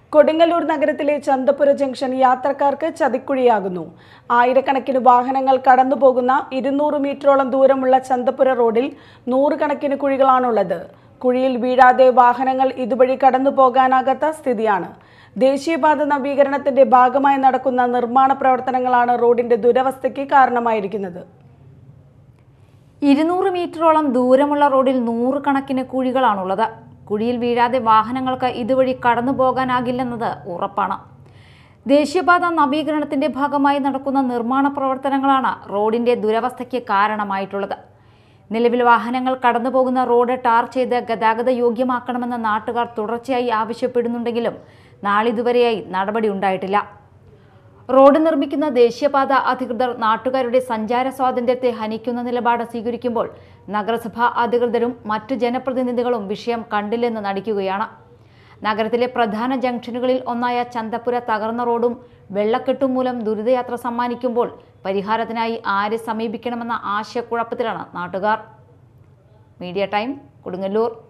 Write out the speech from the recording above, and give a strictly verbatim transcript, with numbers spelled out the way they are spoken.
കൊടുങ്ങല്ലൂർ നഗരത്തിലെ ചന്തപുര ജംഗ്ഷൻ യാത്രക്കാർക്ക് ചതിക്കുഴിയാകുന്നു. ആയിരക്കണക്കിന് വാഹനങ്ങൾ കടന്നുപോകുന്ന ഇരുന്നൂറ് മീറ്ററോളം ദൂരമുള്ള ചന്തപുര റോഡിൽ നൂറുകണക്കിന് കുഴികളാണുള്ളത്. കുഴിയിൽ വീഴാതെ വാഹനങ്ങൾ ഇതുവഴി കടന്നു പോകാനാകാത്ത സ്ഥിതിയാണ്. ദേശീയപാത നവീകരണത്തിന്റെ ഭാഗമായി നടക്കുന്ന നിർമ്മാണ പ്രവർത്തനങ്ങളാണ് റോഡിന്റെ ദുരവസ്ഥയ്ക്ക് കാരണമായിരിക്കുന്നത്. ഇരുന്നൂറ് മീറ്ററോളം ദൂരമുള്ള റോഡിൽ നൂറുകണക്കിന് കുഴികളാണുള്ളത്. കുഴിയിൽ വീഴാതെ വാഹനങ്ങൾക്ക് ഇതുവഴി കടന്നു പോകാനാകില്ലെന്നത് ഉറപ്പാണ്. ദേശീയപാത നവീകരണത്തിന്റെ ഭാഗമായി നടക്കുന്ന നിർമ്മാണ പ്രവർത്തനങ്ങളാണ് റോഡിന്റെ ദുരവസ്ഥയ്ക്ക് കാരണമായിട്ടുള്ളത്. നിലവിൽ വാഹനങ്ങൾ കടന്നുപോകുന്ന റോഡ് ടാർ ചെയ്ത് ഗതാഗത യോഗ്യമാക്കണമെന്ന് നാട്ടുകാർ തുടർച്ചയായി ആവശ്യപ്പെടുന്നുണ്ടെങ്കിലും നാളിതുവരെയായി നടപടി ഉണ്ടായിട്ടില്ല. റോഡ് നിർമ്മിക്കുന്ന ദേശീയപാത അധികൃതർ നാട്ടുകാരുടെ സഞ്ചാര സ്വാതന്ത്ര്യത്തെ ഹനിക്കുന്ന നിലപാട് സ്വീകരിക്കുമ്പോൾ നഗരസഭാ അധികൃതരും മറ്റു ജനപ്രതിനിധികളും വിഷയം കണ്ടില്ലെന്ന് നടിക്കുകയാണ്. നഗരത്തിലെ പ്രധാന ജംഗ്ഷനുകളിൽ ഒന്നായ ചന്തപുര തകർന്ന റോഡും വെള്ളക്കെട്ടും മൂലം ദുരിതയാത്ര സമ്മാനിക്കുമ്പോൾ പരിഹാരത്തിനായി ആരെ സമീപിക്കണമെന്ന ആശയക്കുഴപ്പത്തിലാണ് നാട്ടുകാർ. Media time, Kodungallur.